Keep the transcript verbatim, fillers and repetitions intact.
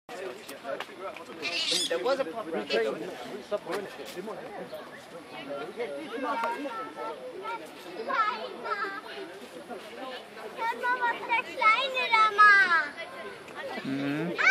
There was a problem. Hör mal, was der Kleine da macht. Mhm.